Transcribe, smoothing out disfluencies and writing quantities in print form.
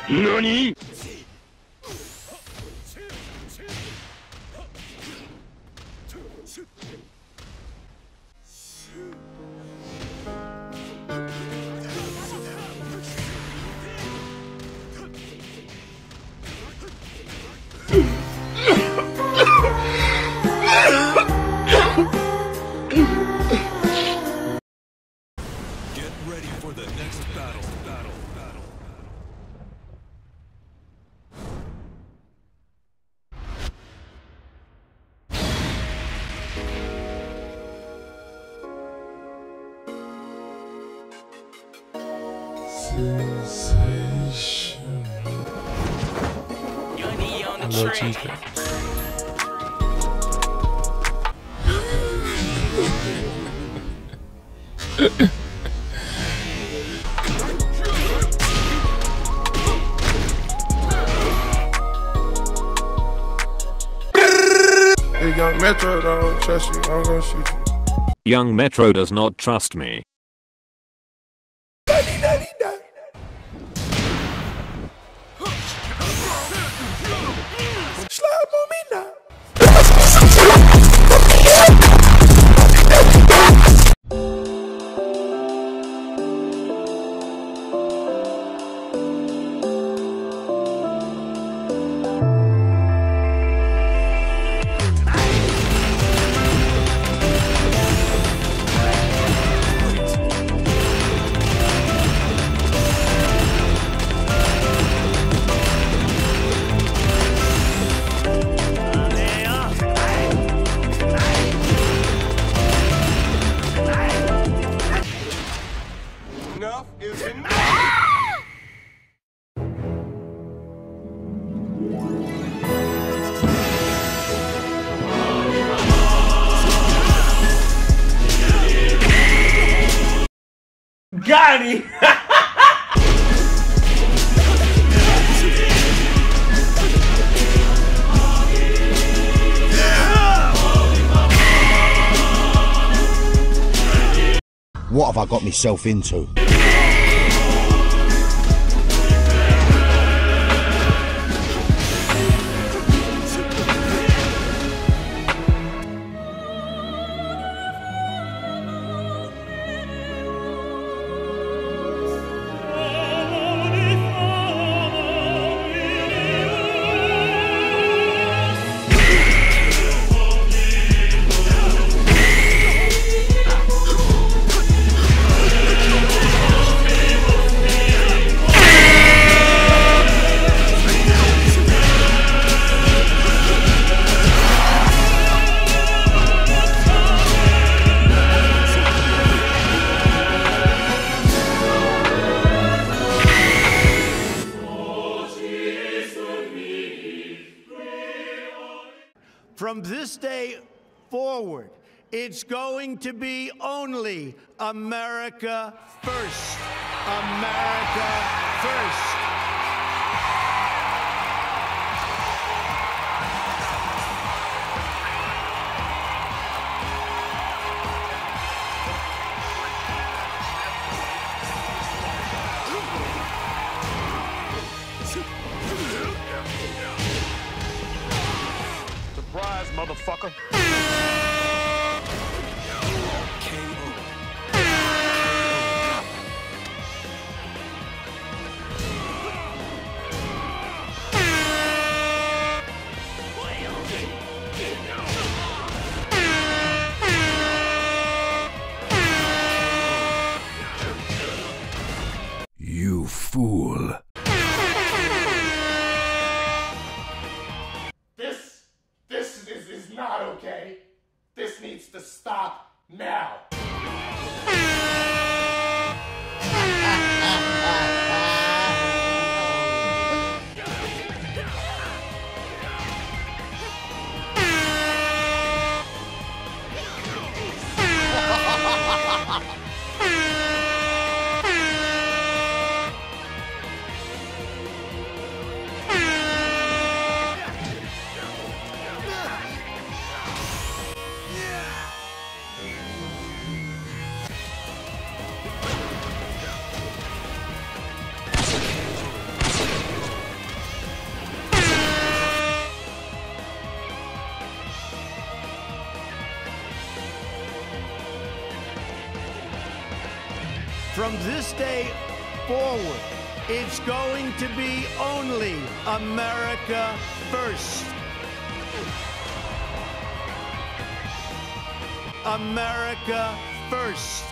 NANI?! Get ready for the next battle. Little cheaper. Hey, Young Metro don't trust you, I'm gonna shoot you. Young Metro does not trust me. Slide on me now. Enough is enough. Got him! What have I got myself into? From this day forward, it's going to be only America first. America first. Surprise, motherfucker! You fool. This is not okay. This needs to stop now. From this day forward, it's going to be only America first. America first.